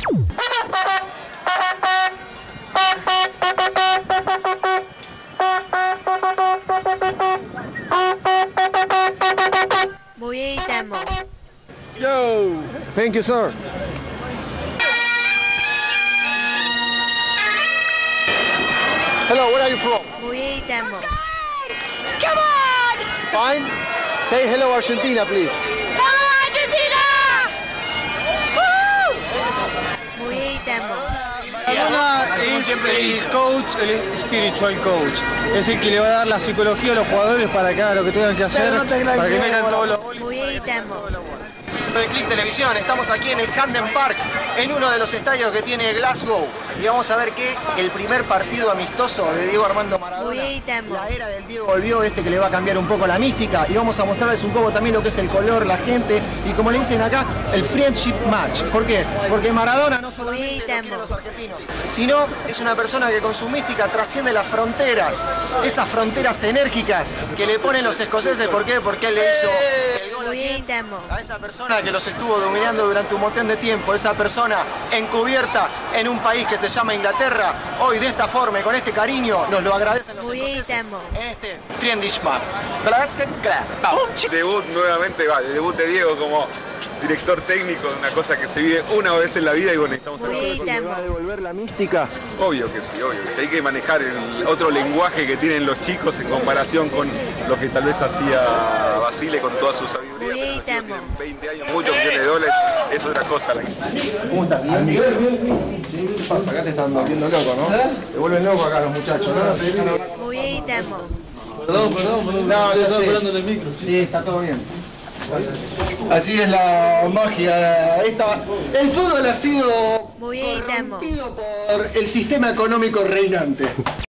Muy demo. Yo. Thank you, sir. Hello, where are you from? Muy demo. Come on! Fine. Say hello, Argentina, please. ¡Vamos, Argentina! Muy demo. Maradona es el coach, el spiritual coach. Es el que le va a dar la psicología a los jugadores para que hagan lo que tengan que hacer, para que metan todos los goles. Muy demo. De Click Televisión, estamos aquí en el Camden Park, en uno de los estadios que tiene Glasgow, y vamos a ver que el primer partido amistoso de Diego Armando Maradona, la era del Diego volvió, que le va a cambiar un poco la mística, y vamos a mostrarles un poco también lo que es el color, la gente, y como le dicen acá, el friendship match. ¿Por qué? Porque Maradona no solamente lo quieren los argentinos, sino es una persona que con su mística trasciende las fronteras, esas fronteras enérgicas que le ponen los escoceses. ¿Por qué? Porque él le hizo el gol a esa persona que los estuvo dominando durante un montón de tiempo, esa persona encubierta en un país que se llama Inglaterra. Hoy de esta forma y con este cariño nos lo agradecen los escoceses en este friendship match. Debut nuevamente, el debut de Diego como director técnico, una cosa que se vive una vez en la vida y bueno, estamos aquí. ¿Va a devolver la mística? Obvio que sí. Hay que manejar el otro lenguaje que tienen los chicos en comparación con lo que tal vez hacía Basile con toda su sabiduría. Pero los chicos tienen 20 años, muchos millones de dólares, es otra cosa. ¿Cómo estás? ¿Bien? ¿Qué pasa? Acá te están volviendo loco, ¿no? Te vuelven loco acá los muchachos, ¿no? Muy demo. Perdón. No, ya sé. Hablando en el micro. Sí, está todo bien. Así es la magia. El fútbol ha sido Muy corrompido por el sistema económico reinante.